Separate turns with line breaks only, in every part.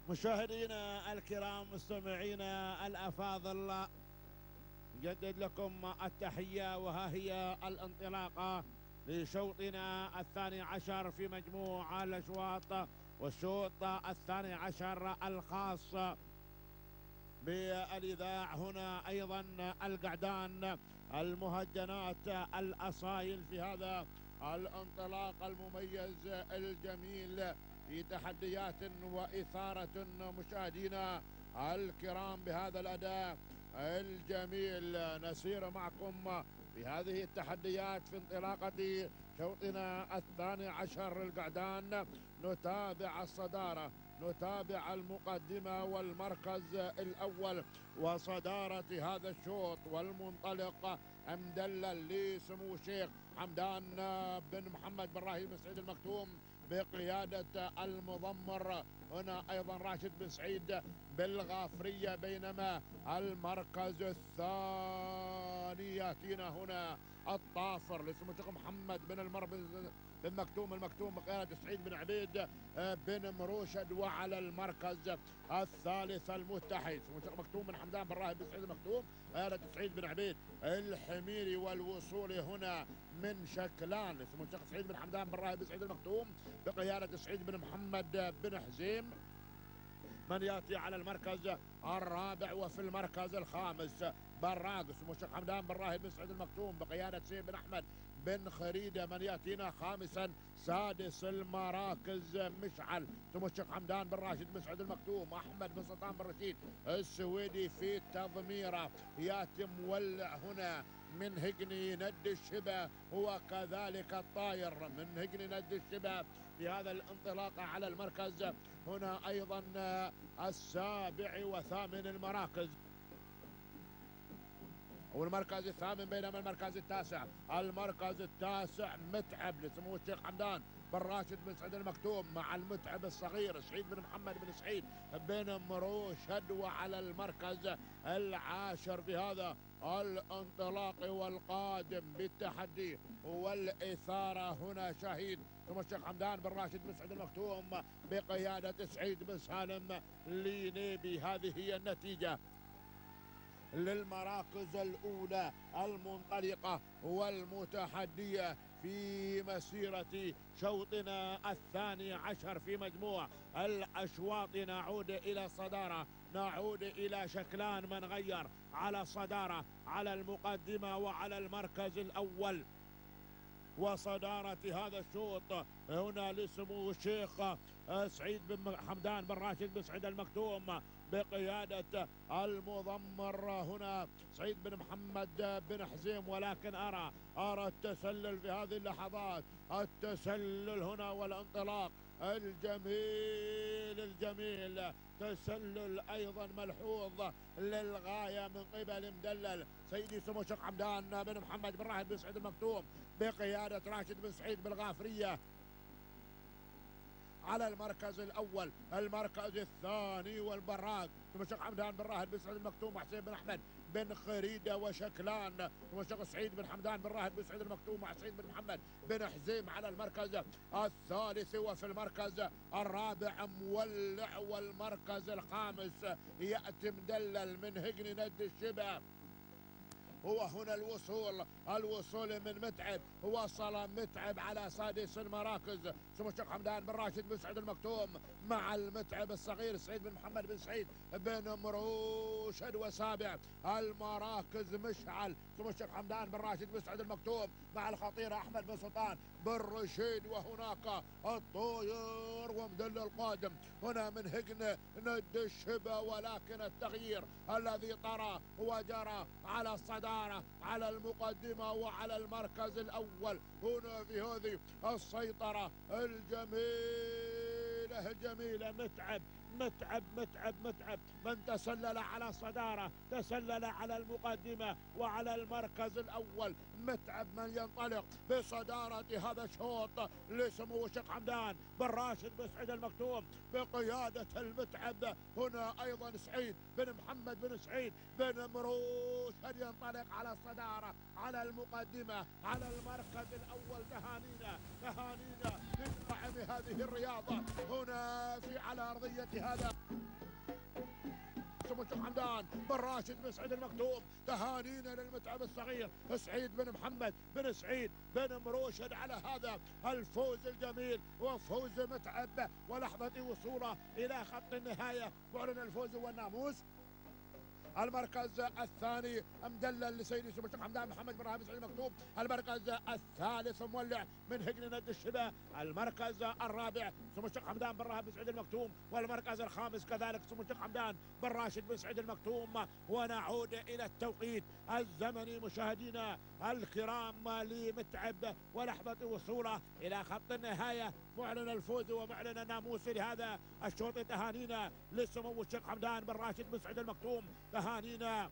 مشاهدينا الكرام مستمعينا الأفاضل، نجدد لكم التحية وها هي الانطلاقة لشوطنا الثاني عشر في مجموع الأشواط، والشوط الثاني عشر الخاص بالإذاع. هنا أيضا القعدان، المهجنات، الأصايل في هذا الانطلاق المميز الجميل في تحديات وإثارة مشاهدينا الكرام بهذا الأداء الجميل. نسير معكم في هذه التحديات في انطلاقة شوطنا الثاني عشر القعدان. نتابع الصدارة، نتابع المقدمة والمركز الأول وصدارة هذا الشوط، والمنطلق مدلل لسمو الشيخ حمدان بن محمد بن راهي بن سعيد المكتوم بقيادة المضمر. هنا أيضا راشد بن سعيد بالغافرية، بينما المركز الثاني يأتينا هنا الطافر لسمو الشيخ محمد بن بن المكتوم بقيادة سعيد بن عبيد بن مروشد. وعلى المركز الثالث المتحد سمو الشيخ مكتوم بن حمدان بن راهب بن سعيد المكتوم بقيادة سعيد بن عبيد الحميري. والوصول هنا من شكلان سمو الشيخ سعيد بن حمدان بن راهب بن سعيد المكتوم بقيادة سعيد بن محمد بن حزيم. من ياتي على المركز الرابع وفي المركز الخامس براق سمو الشيخ حمدان بن راهب بن سعيد المكتوم بقيادة سيد بن احمد بن خريده. من ياتينا خامسا سادس المراكز مشعل سمو الشيخ حمدان بن راشد بن سعيد المكتوم احمد بن سلطان بن رشيد السويدي في تضميره. ياتي مولع هنا من هجني ند الشبه، هو كذلك الطاير من هجني ند الشبه في هذا الانطلاق على المركز. هنا ايضا السابع وثامن المراكز والمركز الثامن، بينما المركز التاسع متعب لسمو الشيخ حمدان بن راشد بن سعيد المكتوم مع المتعب الصغير سعيد بن محمد بن سعيد بن مروشد. وعلى المركز العاشر بهذا الانطلاق والقادم بالتحدي والإثارة هنا شهيد سمو الشيخ حمدان بن راشد بن سعيد المكتوم بقيادة سعيد بن سالم لينيبي. هذه هي النتيجة للمراكز الأولى المنطلقة والمتحدية في مسيرة شوطنا الثاني عشر في مجموع الأشواط. نعود إلى الصدارة، نعود إلى شكلان من غير على الصدارة على المقدمة وعلى المركز الأول. وصدارة هذا الشوط هنا لسمو الشيخ سعيد بن حمدان بن راشد بن سعيد المكتوم بقيادة المضمر هنا سعيد بن محمد بن حزيم. ولكن أرى التسلل في هذه اللحظات، التسلل هنا والانطلاق الجميل تسلل أيضا ملحوظ للغاية من قبل مدلل سيدي سمو الشيخ حمدان بن محمد بن راهب بن سعيد المكتوم بقيادة راشد بن سعيد بالغافرية على المركز الأول. المركز الثاني والبراق سمو الشيخ حمدان بن راهب بن سعيد المكتوم وحسين بن أحمد بن خريده وشكلان سمو الشيخ سعيد بن حمدان بن راهب بن سعيد المكتوم مع سعيد بن محمد بن حزيم على المركز الثالث. وفي المركز الرابع مولع، والمركز الخامس يأتي مدلل من هجن ند الشبه. هو هنا الوصول من متعب، وصل متعب على سادس المراكز سمو الشيخ حمدان بن راشد بن سعيد المكتوم مع المتعب الصغير سعيد بن محمد بن سعيد بن مروشد. وسابع المراكز مشعل سمو الشيخ حمدان بن راشد بن سعيد المكتوم مع الخطير احمد بن سلطان بن رشيد. وهناك الطاير ومدلل القادم هنا من هجن ند الشبه، ولكن التغيير الذي طرى وجرى على الصدارة على المقدمة وعلى المركز الأول هنا في هذه السيطرة الجميلة. متعب من تسلل على الصدارة، تسلل على المقدمة وعلى المركز الأول. متعب من ينطلق بصدارة هذا الشوط لسمو الشيخ حمدان بن راشد بن سعيد المكتوم بقيادة المتعب. هنا أيضا سعيد بن محمد بن سعيد بن مروشد ينطلق على الصدارة على المقدمة على المركز الأول. تهانينا من هذه الرياضة هنا على أرضية هذا سمو الشيخ حمدان بن راشد بن سعيد المكتوم. تهانينا للمتعب الصغير سعيد بن محمد بن سعيد بن مروشد على هذا الفوز الجميل وفوز متعب، ولحظة وصوله إلى خط النهاية معلن الفوز والناموس. المركز الثاني مدلل لسيدي سمو الشيخ حمدان محمد بن راشد بن سعيد المكتوم. المركز الثالث مولع من هجن ند الشبا. المركز الرابع سمو الشيخ حمدان بن راشد بن سعيد المكتوم، والمركز الخامس كذلك سمو الشيخ حمدان بن راشد بن سعيد المكتوم. ونعود الى التوقيت الزمني مشاهدينا الكرام لمتعب ولحظة وصوله الى خط النهاية معلن الفوز ومعلن الناموس لهذا الشوط. تهانينا لسمو الشيخ حمدان بن راشد بن سعيد المكتوم، تهانينا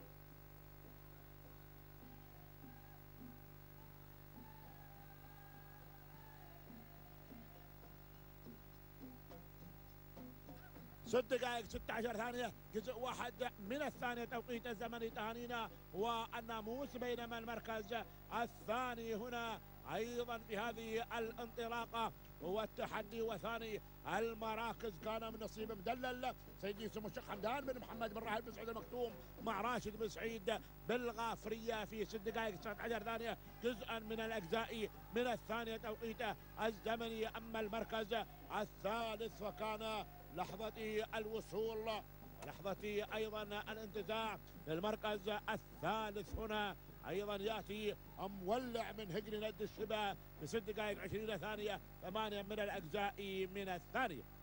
ست دقائق 16 ثانية جزء واحد من الثانية توقيت الزمني. تهانينا والناموس، بينما المركز الثاني هنا أيضا في هذه الانطلاقة هو التحدي. وثاني المراكز كان من نصيب مدلل سيدي سمو الشيخ حمدان بن محمد بن راشد بن سعيد المكتوم مع راشد بن سعيد بالغافرية في 6 دقائق 19 ثانية جزءا من الأجزاء من الثانية توقيته الزمني. أما المركز الثالث فكان لحظة الوصول ولحظة أيضا الانتزاع للمركز الثالث. هنا أيضا يأتي مولع من هجن ند الشبا ب 6 دقائق 20 ثانية 8 من الأجزاء من الثانية.